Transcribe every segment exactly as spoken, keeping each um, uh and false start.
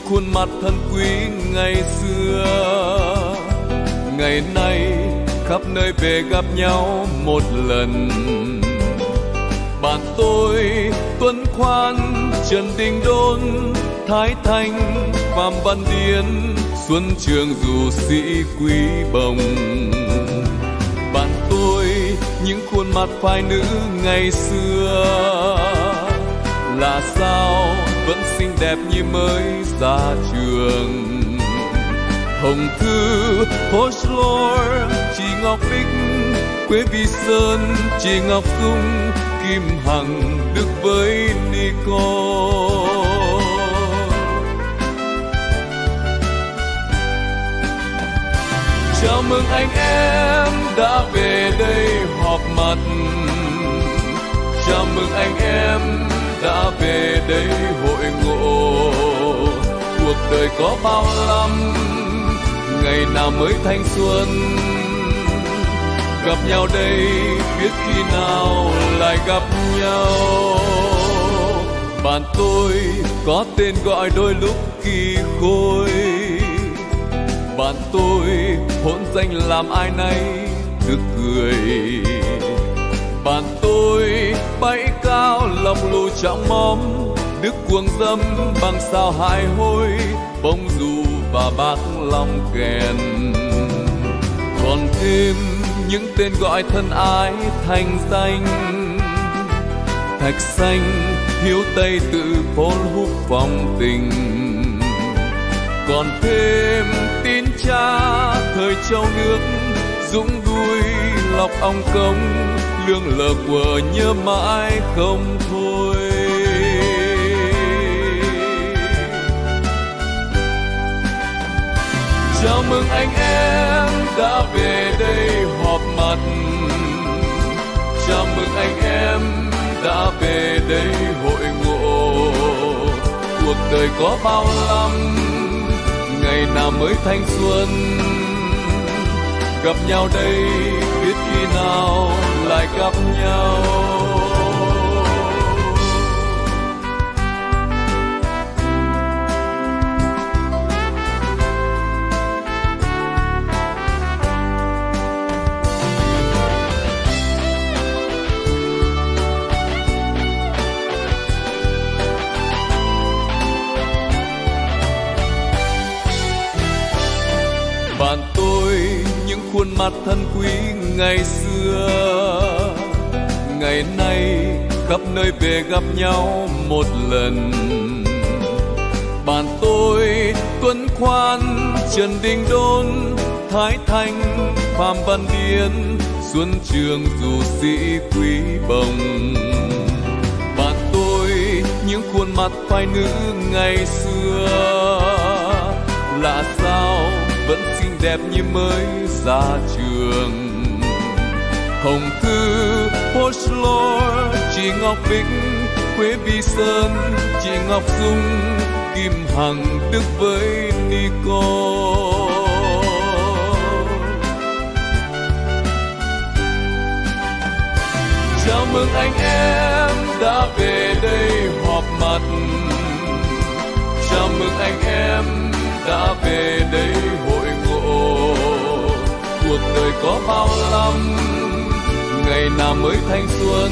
khuôn mặt thân quý ngày xưa. Ngày nay khắp nơi về gặp nhau một lần. Bạn tôi Tuấn Khoan, Trần Đình Đôn, Thái Thanh, Phạm Văn Điền, Xuân Trường dù sĩ Quý Bồng. Bạn tôi những khuôn mặt phái nữ ngày xưa, là sao vẫn xinh đẹp như mới ra trường. Hồng Thư, Folklore, chị Ngọc Bích, Quế Vi Sơn, chị Ngọc Dung, Kim Hằng, Đức với Nico. Chào mừng anh em đã về đây họp mặt. Chào mừng anh em đã về đây hội ngộ. Cuộc đời có bao năm, ngày nào mới thanh xuân. Gặp nhau đây biết khi nào lại gặp nhau. Bạn tôi có tên gọi đôi lúc kỳ khôi. Bạn tôi hỗn danh làm ai nấy được cười. Bạn tôi bay cao lọc lù trọng móm, đức cuồng dâm bằng sao hại hôi, bông dù và bác long kèn. Còn thêm những tên gọi thân ái thành danh: Thạch Xanh, Hiếu Tây, Tự Phôn, Húc Phong Tình. Còn thêm Tín Cha, Thời Châu Nước, Dũng Đuôi, Lọc Ong Công, Lương Lờ Quờ nhớ mãi không thôi. Chào mừng anh em đã về đây họp mặt. Chào mừng anh em đã về đây hội ngộ. Cuộc đời có bao năm, ngày nào mới thanh xuân. Gặp nhau đây biết khi nào lại gặp nhau. Bạn tôi những khuôn mặt thân quý ngày xưa, ngày nay khắp nơi về gặp nhau một lần. Bạn tôi Tuấn Khoan, Trần Đình Đôn, Thái Thanh, Phạm Văn Điền, Xuân Trường dù sĩ Quý Bồng. Bạn tôi những khuôn mặt phái nữ ngày xưa, là sao vẫn xinh đẹp như mới ra trường. Hồng Thư, Folklore, chị Ngọc Bích, Quế Vi Sơn, chị Ngọc Dung, Kim Hằng, Đức với Nico. Chào mừng anh em đã về đây họp mặt. Chào mừng anh em đã về đây hội ngộ. Cuộc đời có bao năm, ngày nào mới thanh xuân.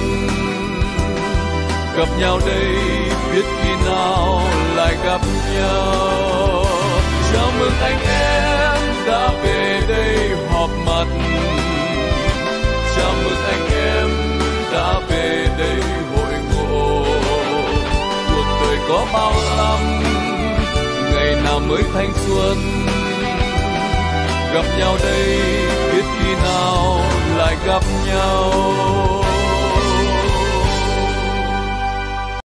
Gặp nhau đây biết khi nào lại gặp nhau. Chào mừng anh em đã về đây họp mặt. Chào mừng anh em đã về đây hội ngộ. Cuộc đời có bao năm, ngày nào mới thanh xuân. Gặp nhau đây biết khi nào lại gặp nhau.